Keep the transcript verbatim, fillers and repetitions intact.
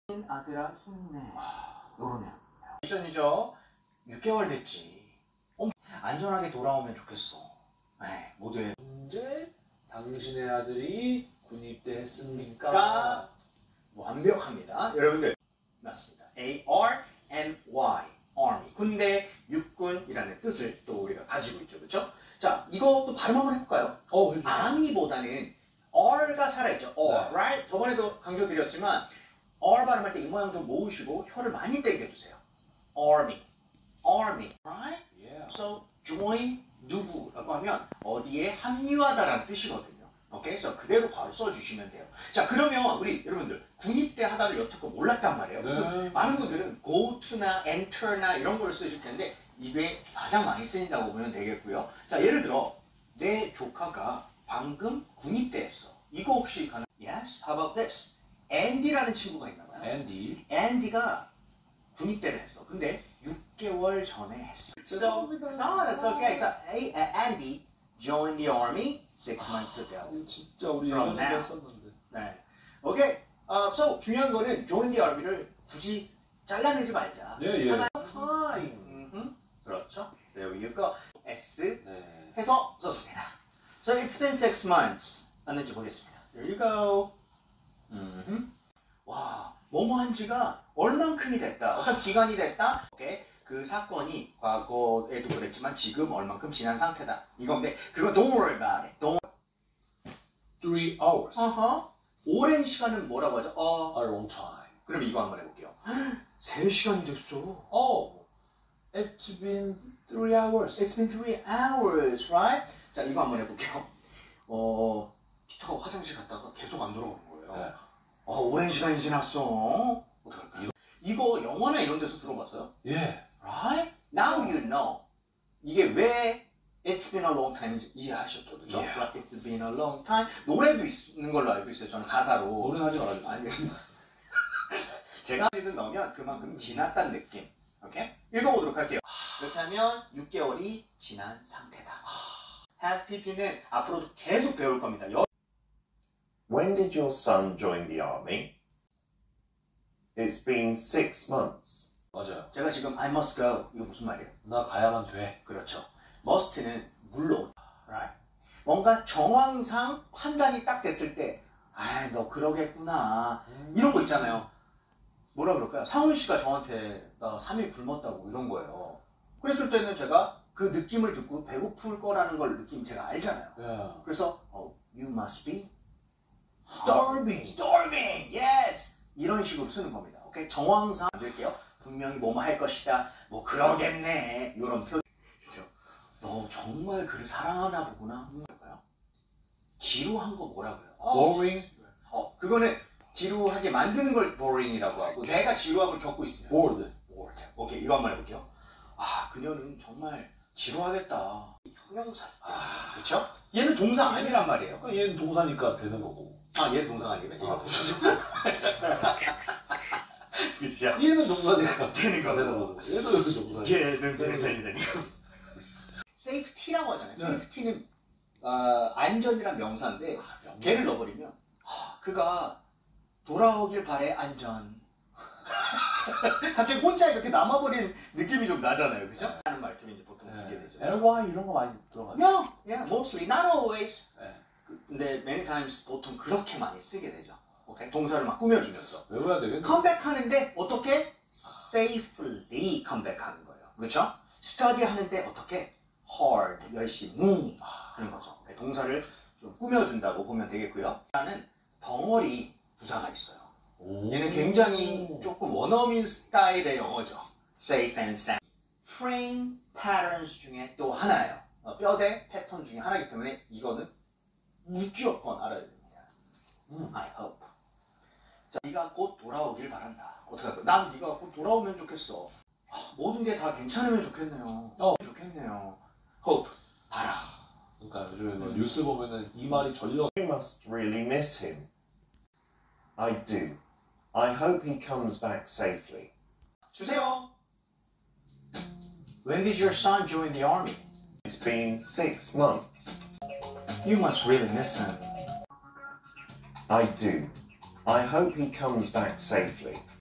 아들아 힘내. 요런 애. 미션이죠. 육 개월 됐지. 안전하게 돌아오면 좋겠어. 네, 모두의 언제 당신의 아들이 군입대 했습니까? 그러니까 완벽합니다. 여러분들 맞습니다. A R N Y Army 군대, 육군이라는 뜻을 또 우리가 가지고 있죠, 그렇죠? 자, 이것도 발음 한번 해볼까요? 어, 해주세요. Army보다는 R가 살아있죠. R, 네. right? 저번에도 강조드렸지만 R 발음할 때 이 모양 좀 모으시고 혀를 많이 당겨주세요. Army, Army, right? Yeah. So join 누구라고 하면 어디에 합류하다라는 뜻이거든요. 오케이? 그래서 그대로 바로 써주시면 돼요. 자, 그러면 우리 여러분들 군입대 하다를 여태껏 몰랐단 말이에요. 그래서 네. 많은 분들은 go to나 enter나 이런 걸 쓰실 텐데 이게 가장 많이 쓰인다고 보면 되겠고요. 자, 예를 들어 내 조카가 방금 군입대했어. 이거 혹시 가능? Yes. How about this? 앤디라는 친구가 있나 봐요. 앤디. 앤디가 군입대를 했어. 근데 육 개월 전에 했어. So, no, that's okay. So, hey, Andy joined the army six months ago. 진짜 우리 From 예전에 now. 했었는데. 네. 오케이. Uh, so, 중요한 거는 join the army를 굳이 잘라내지 말자. 네, 예. 하나, 타임. 음흠. 그렇죠. There you go. S 네. 해서 썼습니다. So, it's been six months. 맞는지 보겠습니다. There you go. 음흠. 와, 뭐뭐 한 지가 얼만큼이 됐다. 어떤 기간이 됐다. 오케이. 그 사건이 과거에도 그랬지만 지금 얼만큼 지난 상태다. 이건데 그거 don't worry about it. Don't Three hours. 어허. 오랜 시간은 뭐라고 하죠? 어. A long time. 그럼 이거 한번 해볼게요. 세 시간이 됐어. Oh, it's been three hours. It's been three hours, right? 자, 이거 한번 해볼게요. 어, 피터가 화장실 갔다가 계속 안 돌아오는 거예요. 네. 어, 오랜 시간이 지났어. 어떡할까요? 이거 영화나 이런 데서 들어봤어요? 예. Right? Now you know. 이게 왜 It's been a long time인지 이해하셨죠? 그죠? Yeah. Like, It's been a long time. 노래도 있는 걸로 알고 있어요. 저는 가사로. 노래는 하지 말아주세요. 아니, 제가 하는 넣으면 그만큼 지났다는 느낌. 오케이? 읽어보도록 할게요. 그렇다면 육 개월이 지난 상태다. Have pp는 앞으로도 계속 배울 겁니다. 여... When did your son join the army? It's been six months. 맞아요. 제가 지금 I must go. 이거 무슨 말이에요? 나 가야만 돼. 그렇죠. must는 물론. Right? 뭔가 정황상 판단이 딱 됐을 때 아, 너 그러겠구나. 음. 이런 거 있잖아요. 뭐라 그럴까요? 상훈 씨가 저한테 나 삼 일 굶었다고 이런 거예요. 그랬을 때는 제가 그 느낌을 듣고 배고플 거라는 걸 느낌 제가 알잖아요. 예. 그래서 oh, you must be starving. starving. Yes. 이런 식으로 쓰는 겁니다. 오케이? 정황상 드릴게요. 분명히 뭐뭐 할 것이다. 뭐 그러겠네. 이런 표현. 그렇죠? 너 정말 그를 사랑하나 보구나. 할까요? 지루한 거 뭐라고요? Boring. 어, 그거는 지루하게 만드는 걸 boring이라고 하고 내가 지루함을 겪고 있으면 Bored. bored. 오케이, 이거 한번 해볼게요. 아, 그녀는 정말 지루하겠다. 형용사. 아, 그렇죠? 얘는 동사 아니란 말이에요. 그러니까 얘는 동사니까 되는 거고. 아, 얘는 동사 아니래. 아. 그렇죠? 얘는 동사니까 되는 되는 거고. 거고. 얘도 동사니까. 얘는 동사니 되니까. safety라고 하잖아요. 네. safety는 어, 안전이란 명사인데 걔를 넣어버리면 아, 그가 돌아오길 바래 안전. 갑자기 혼자 이렇게 남아버린 느낌이 좀 나잖아요, 그죠? 하는 말씀이 이제 보통 쓰게 되죠. L.Y 이런 거 많이 들어가죠. No, yeah, mostly, not always. 네. 그- 근데 many times 보통 그렇게 많이 쓰게 되죠. 오케이, 동사를 막 꾸며주면서 외워야 되겠네. 컴백하는데 어떻게 safely 컴백하는 거예요, 그렇죠? study 하는데 어떻게 hard 열심히 하는 거죠. 오케이, 동사를 좀 꾸며준다고 보면 되겠고요. 하나는 덩어리 부사가 있어요. 오. 얘는 굉장히 조금 원어민 스타일의 영어죠. Safe and sound. Frame patterns 중에 또 하나예요. 어, 뼈대 패턴 중에 하나이기 때문에 이거는 무조건 알아야 됩니다. 음. I hope. 자, 네가 곧 돌아오길 바란다. 어떻게 할까요? 난 네가 곧 돌아오면 좋겠어. 아, 모든 게 다 괜찮으면 좋겠네요. 어. 좋겠네요. Hope. 바라. 그러니까 요즘에 뭐 뉴스 보면은 이 말이 전력. You must really miss him. I do. I hope he comes back safely. 주세요. When did your son join the army? It's been six months. You must really miss him. I do. I hope he comes back safely.